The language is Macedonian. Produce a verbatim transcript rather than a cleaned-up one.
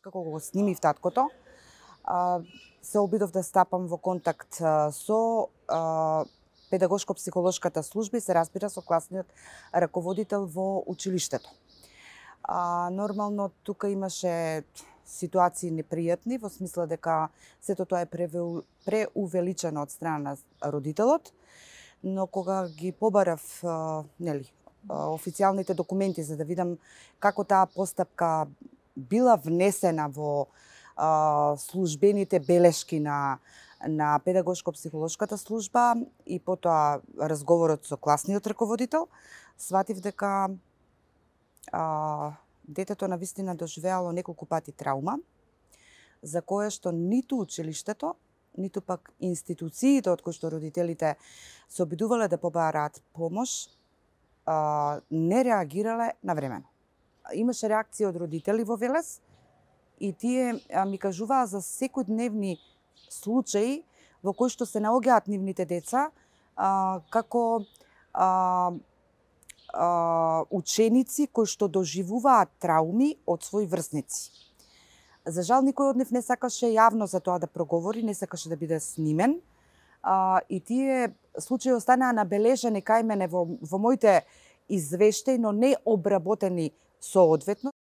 како го снимив таткото, а, се обидов да стапам во контакт а, со а, педагошко-психолошката служба и се разбира со класниот раководител во училиштето. А, нормално тука имаше ситуации непријатни во смисла дека сето тоа е преувеличено од страна на родителот, но кога ги побарав а, нели официјалните документи за да видам како таа постапка била внесена во а, службените белешки на на педагошко-психолошката служба и потоа разговорот со класниот раководител, сватив дека а, детето навистина доживеало неколку пати траума, за кое што ниту училиштето, ниту пак институциите од кои што родителите се обидувале да побараат помош, а, не реагирале навремено. Имаше реакција од родители во Велес и тие а, ми кажуваа за секојдневни случаи во кои што се наоѓаат нивните деца а, како а, а, ученици кои што доживуваат трауми од своји врсници. За жал, никој од нив не сакаше јавно за тоа да проговори, не сакаше да биде снимен. А, и тие случаи останаа набележани кај мене во, во моите извештаи, но не обработени соодветно.